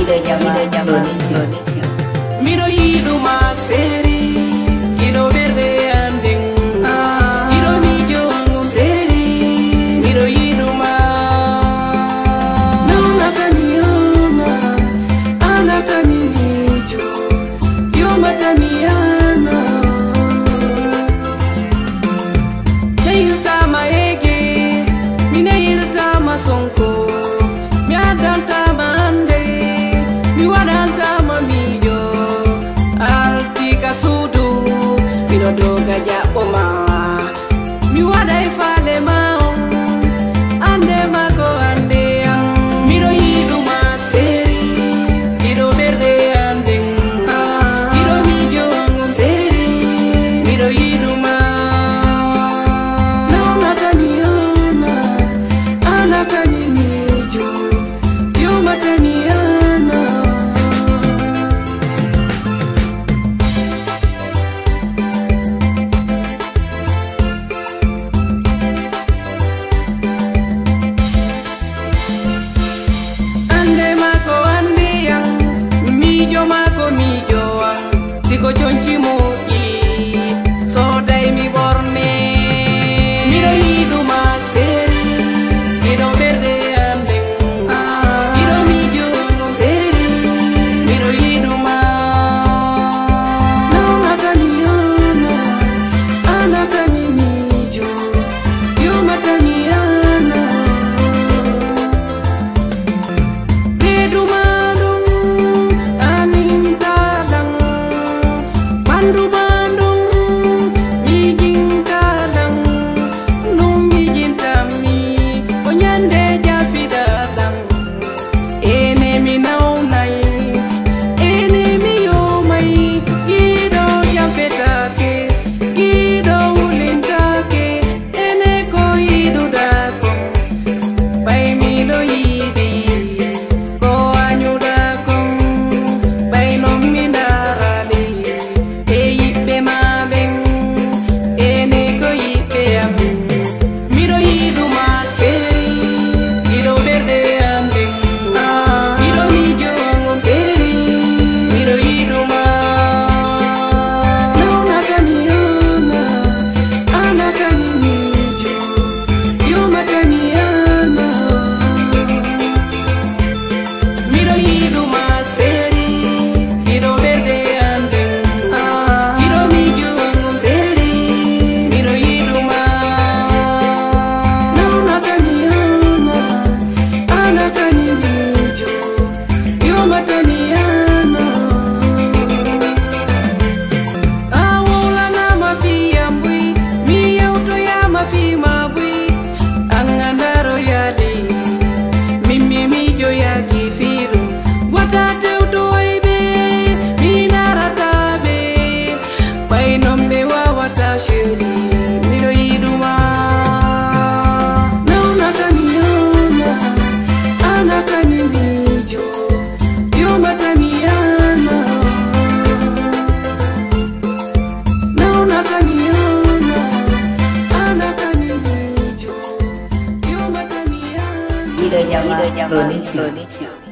Miro yidu maseri, miro verde anding, miro millo seri, miro yidu ma. Nuna kaniona, ana kanimijo, yo mataniana. Neirta maege, mine irta masonko, miadanta mande, miwadanta mamijo. Altika sudu, mino doga ya oma, miwada ifale mao, ande mako ande yang, miro yidu maseri, miro verde anding, miro millo seri, miro yidu ma. Nauna kaniona, ana kanimijo, yo mataniana. Siko chonchi mo i so dai mi borne miro yidu maseri miro verde andeng miro millo seri miro yidu ma. Nauna kaniona ana kanimijo yo mataniana. Redu madung aning talang Bandu bandung mijing kalang nung mijin tami onyande jafi datang ene mi naunai ene mi yomai gido jampetake gido ulintake ene ko yidu dako bai mi lo yidi ko anyu dako bai no mi darali miro yidu maseri miro verde anding miro millo seri miro yidu ma. Nauna kaniona ana kanimijo yo mataniana. Miro yidu maseri miro verde anding miro millo seri miro yidu ma. Nauna kaniona ana kanimijo yo mataniana. Awula na mafia mbui mi auto ya mafi mabui angandaro yadi mimi mijo ya kifiru watate utoibe minaratabe bainombe wa watashiri miro yidu ma. Nauna kaniona ana kanimijo yo mataniana. Nauna kaniona ana kanimijo yo mataniana. Production.